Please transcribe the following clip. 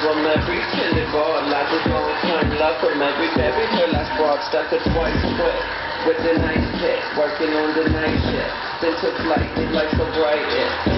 from every kindergarten. Like a gon' turn love from every berry. Her last broad stuck her twice quick. With the nice hit, working on the night shift. Then took flight, it like so bright, yeah.